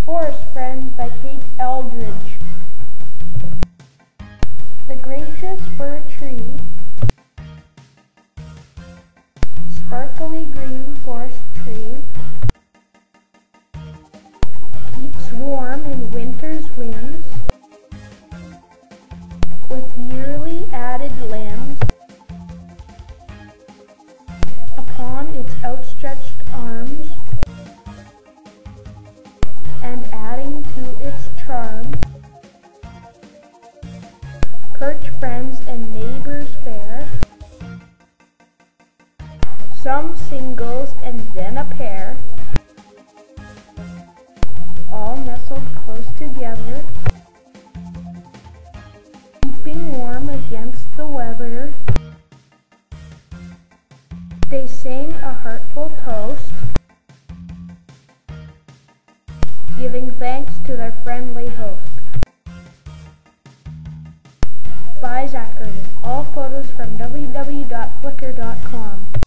Forest Friends by Kate Eldridge. The gracious fir tree, sparkly green forest tree, keeps warm in winter's winds, with yearly added limbs. Upon its outstretched arms, and adding to its charms, perch friends and neighbors fair, some singles and then a pair, all nestled close together, keeping warm against the weather. They sing a heartful toast, giving thanks to their friendly host. By Zachary. All photos from www.flickr.com.